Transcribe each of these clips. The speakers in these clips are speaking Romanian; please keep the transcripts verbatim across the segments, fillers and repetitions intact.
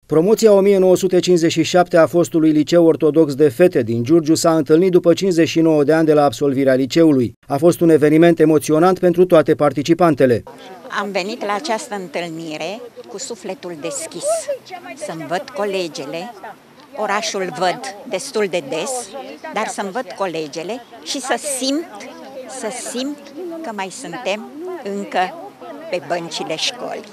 Promoția o mie nouă sute cincizeci și șapte a fostului liceu ortodox de fete din Giurgiu s-a întâlnit după cincizeci și nouă de ani de la absolvirea liceului. A fost un eveniment emoționant pentru toate participantele. Am venit la această întâlnire cu sufletul deschis, să-mi văd colegele, orașul văd destul de des, dar să-mi văd colegele și să simt, să simt că mai suntem încă pe băncile școlii.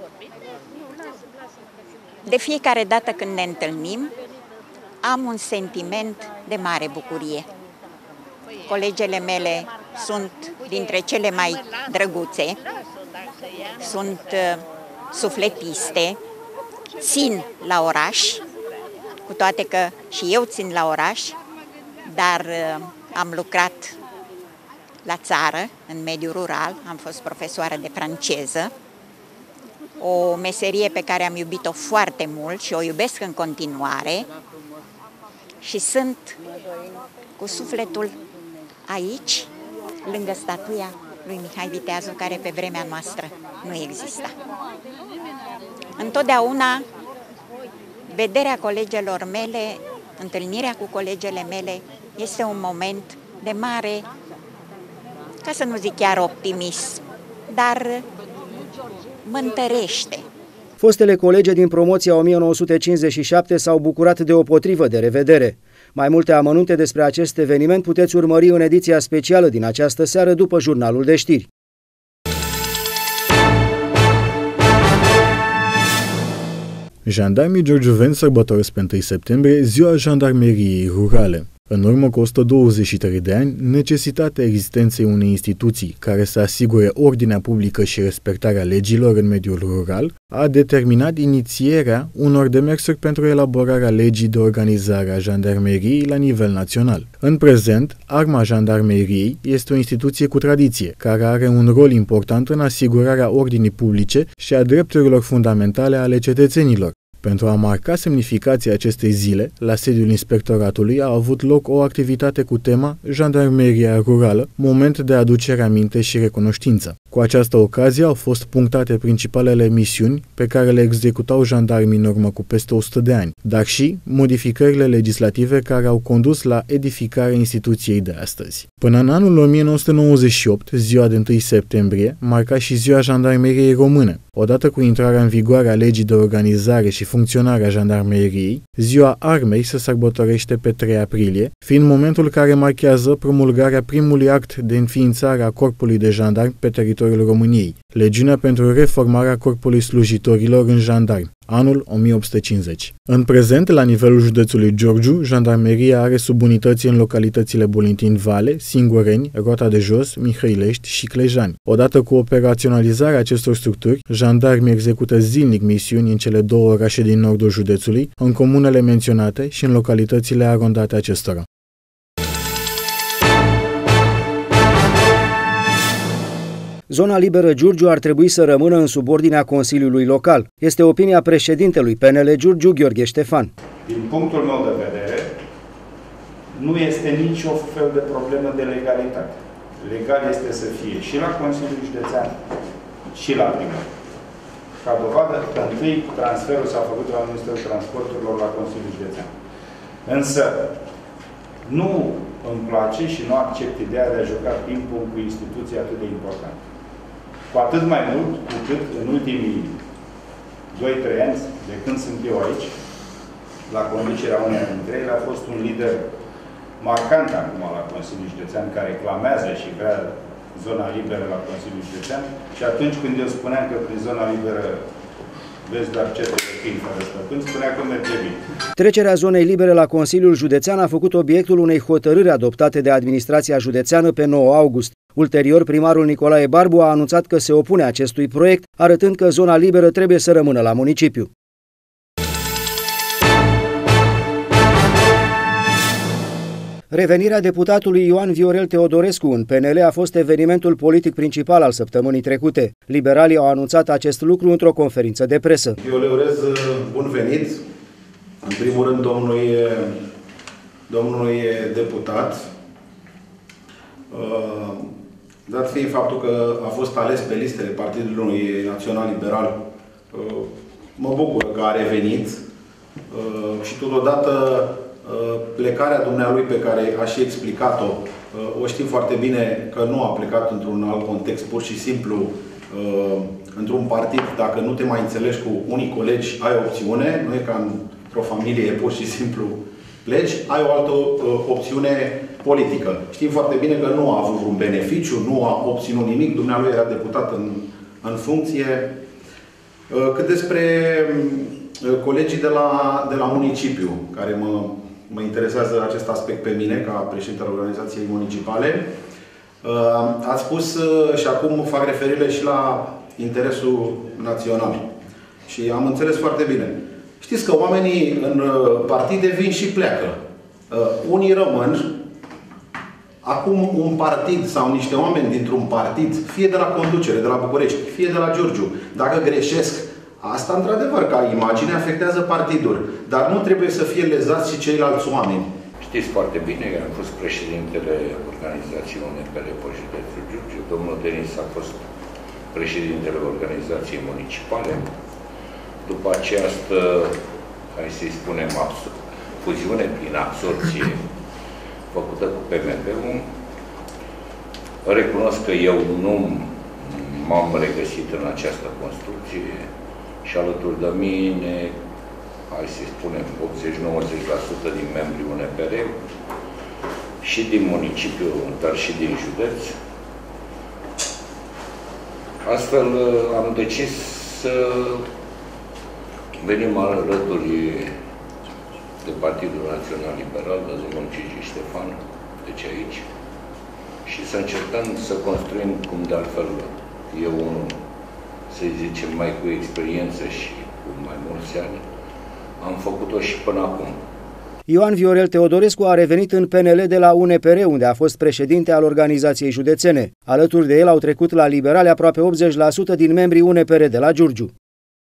De fiecare dată când ne întâlnim, am un sentiment de mare bucurie. Colegele mele sunt dintre cele mai drăguțe, sunt uh, sufletiste, țin la oraș, cu toate că și eu țin la oraș, dar uh, am lucrat la țară, în mediul rural, am fost profesoară de franceză, o meserie pe care am iubit-o foarte mult și o iubesc în continuare și sunt cu sufletul aici, lângă statuia lui Mihai Viteazu, care pe vremea noastră nu exista. Întotdeauna, vederea colegelor mele, întâlnirea cu colegele mele, este un moment de mare, ca să nu zic chiar optimism, dar mă întărește. Fostele colege din promoția o mie nouă sute cincizeci și șapte s-au bucurat de o potrivă de revedere. Mai multe amănunte despre acest eveniment puteți urmări în ediția specială din această seară după jurnalul de știri. Jandarmii giurgiuveni sărbătoresc pe întâi septembrie Ziua Jandarmeriei Rurale. În urmă cu o sută douăzeci și trei de ani, necesitatea existenței unei instituții care să asigure ordinea publică și respectarea legilor în mediul rural a determinat inițierea unor demersuri pentru elaborarea legii de organizare a jandarmeriei la nivel național. În prezent, Arma Jandarmeriei este o instituție cu tradiție, care are un rol important în asigurarea ordinii publice și a drepturilor fundamentale ale cetățenilor. Pentru a marca semnificația acestei zile, la sediul inspectoratului a avut loc o activitate cu tema Jandarmeria Rurală, moment de aducere aminte și recunoștință. Cu această ocazie au fost punctate principalele misiuni pe care le executau jandarmii în urmă cu peste o sută de ani, dar și modificările legislative care au condus la edificarea instituției de astăzi. Până în anul o mie nouă sute nouăzeci și opt, ziua de întâi septembrie, marca și Ziua Jandarmeriei Române. Odată cu intrarea în vigoare a legii de organizare și funcționare a jandarmeriei, Ziua Armei se sărbătorește pe trei aprilie, fiind momentul care marchează promulgarea primului act de înființare a Corpului de Jandarmi pe teritoriul României, legiunea pentru reformarea Corpului Slujitorilor în Jandarmi, anul o mie opt sute cincizeci. În prezent, la nivelul județului Giurgiu, jandarmeria are subunități în localitățile Bolintin-Vale, Singureni, Rota de Jos, Mihăilești și Clejani. Odată cu operaționalizarea acestor structuri, jandarmii execută zilnic misiuni în cele două orașe din nordul județului, în comunele menționate și în localitățile arondate acestora. Zona liberă Giurgiu ar trebui să rămână în subordinea Consiliului Local. Este opinia președintelui P N L Giurgiu, Gheorghe Ștefan. Din punctul meu de vedere, nu este nicio fel de problemă de legalitate. Legal este să fie și la Consiliul Județean și la primar. Ca dovadă că întâi transferul s-a făcut la Ministerul Transporturilor la Consiliul Județean. Însă, nu îmi place și nu accept ideea de a juca ping-pong cu instituții atât de importante. Cu atât mai mult cu cât în ultimii doi trei ani, de când sunt eu aici, la conducerea uneia dintre ele, a fost un lider marcant acum la Consiliul Județean, care clamează și vrea zona liberă la Consiliul Județean, și atunci când eu spuneam că prin zona liberă vezi doar cete de câini fără stăpâni, spunea că merge bine. Trecerea zonei libere la Consiliul Județean a făcut obiectul unei hotărâri adoptate de administrația județeană pe nouă august. Ulterior, primarul Nicolae Barbu a anunțat că se opune acestui proiect, arătând că zona liberă trebuie să rămână la municipiu. Revenirea deputatului Ioan Viorel Teodorescu în P N L a fost evenimentul politic principal al săptămânii trecute. Liberalii au anunțat acest lucru într-o conferință de presă. Eu le urez bun venit, în primul rând, domnului, domnului deputat, dat fiind faptul că a fost ales pe listele Partidului Național Liberal mă bucur că a revenit și totodată plecarea dumnealui pe care a și explicat-o, o știm foarte bine că nu a plecat într-un alt context, pur și simplu într-un partid, dacă nu te mai înțelegi cu unii colegi, ai opțiune, nu e ca într-o familie, pur și simplu pleci, ai o altă opțiune politică. Știm foarte bine că nu a avut un beneficiu, nu a obținut nimic, dumnealui era deputat în, în funcție. Cât despre colegii de la, de la municipiu, care mă, mă interesează acest aspect pe mine, ca președinte al organizației municipale, ați spus și acum fac referire și la interesul național. Și am înțeles foarte bine. Știți că oamenii în partide vin și pleacă. Unii rămân. Acum un partid sau niște oameni dintr-un partid, fie de la conducere, de la București, fie de la Giurgiu, dacă greșesc, asta într-adevăr ca imagine afectează partidul. Dar nu trebuie să fie lezați și ceilalți oameni. Știți foarte bine că am fost președintele organizației U N P R pe județul Giurgiu. Domnul Denis a fost președintele organizației municipale. După această, hai să-i spunem, fuziune prin absorție făcută cu P M P-ul, recunosc că eu nu m-am regăsit în această construcție și alături de mine, hai să spunem, optzeci la nouăzeci la sută din membrii U N P R și din municipiu, dar și din județ. Astfel am decis să venim alături de Partidul Național Liberal, de domnul Gigi Ștefan, deci aici, și să încercăm să construim, cum de altfel eu unul, să zicem, mai cu experiență și cu mai mulți ani, am făcut-o și până acum. Ioan Viorel Teodorescu a revenit în P N L de la U N P R, unde a fost președinte al organizației județene. Alături de el au trecut la Liberale aproape optzeci la sută din membrii U N P R de la Giurgiu.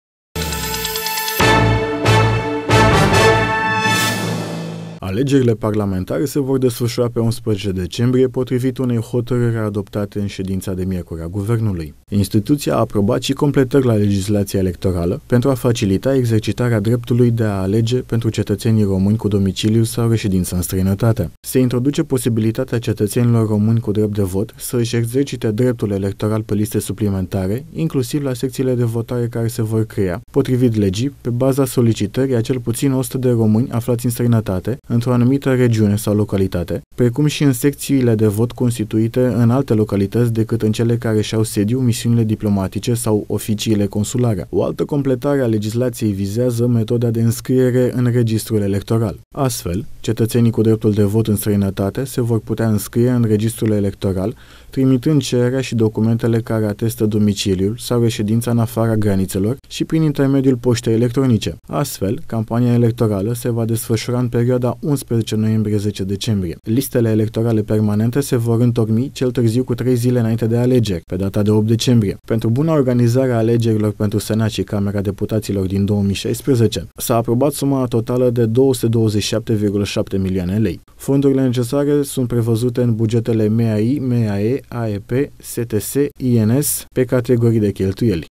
Alegerile parlamentare se vor desfășura pe unsprezece decembrie, potrivit unei hotărâri adoptate în ședința de miercuri a Guvernului. Instituția a aprobat și completări la legislația electorală pentru a facilita exercitarea dreptului de a alege pentru cetățenii români cu domiciliu sau reședință în străinătate. Se introduce posibilitatea cetățenilor români cu drept de vot să își exercite dreptul electoral pe liste suplimentare, inclusiv la secțiile de votare care se vor crea, potrivit legii, pe baza solicitării a cel puțin o sută de români aflați în străinătate, într-o anumită regiune sau localitate, precum și în secțiile de vot constituite în alte localități decât în cele care și-au sediu misiunile diplomatice sau oficiile consulare. O altă completare a legislației vizează metoda de înscriere în registrul electoral. Astfel, cetățenii cu dreptul de vot în străinătate se vor putea înscrie în registrul electoral, trimitând cererea și documentele care atestă domiciliul sau reședința în afara granițelor și prin intermediul poștei electronice. Astfel, campania electorală se va desfășura în perioada unsprezece noiembrie - zece decembrie. Listele electorale permanente se vor întocmi cel târziu cu trei zile înainte de alegeri, pe data de opt decembrie. Pentru buna organizare a alegerilor pentru Senat și Camera Deputaților din două mii șaisprezece, s-a aprobat suma totală de două sute douăzeci și șapte virgulă șapte milioane lei. Fondurile necesare sunt prevăzute în bugetele M A I, M A E, A E P, S T S, I N S pe categorii de cheltuieli.